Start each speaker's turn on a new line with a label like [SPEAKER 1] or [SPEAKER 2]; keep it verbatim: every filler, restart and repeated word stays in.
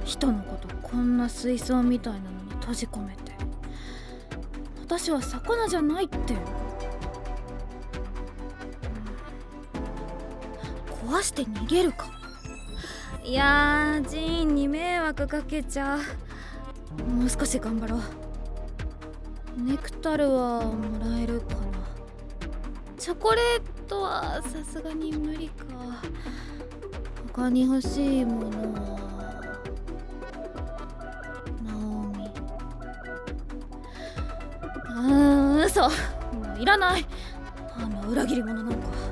[SPEAKER 1] 人のことこんな水槽みたいなのに閉じ込めて。私は魚じゃないって。壊して逃げるか。いやー、ジーンに迷惑かけちゃう。もう少し頑張ろう。ネクタルはもらえるかな。チョコレートはさすがに無理か。他に欲しいものはナオミ。うーん、嘘、もういらない。あの裏切り者なんか。